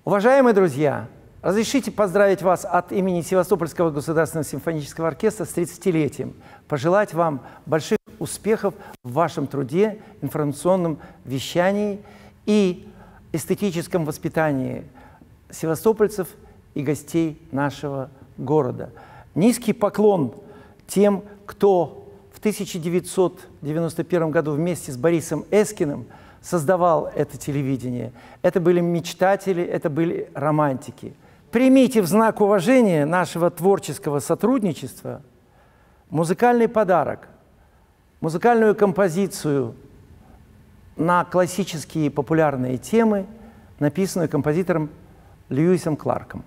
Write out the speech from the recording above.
Уважаемые друзья, разрешите поздравить вас от имени Севастопольского государственного симфонического оркестра с 30-летием. Пожелать вам больших успехов в вашем труде, информационном вещании и эстетическом воспитании севастопольцев и гостей нашего города. Низкий поклон тем, кто в 1991 году вместе с Борисом Эскиным создавал это телевидение. Это были мечтатели, это были романтики. Примите в знак уважения нашего творческого сотрудничества музыкальный подарок, музыкальную композицию на классические популярные темы, написанную композитором Льюисом Кларком.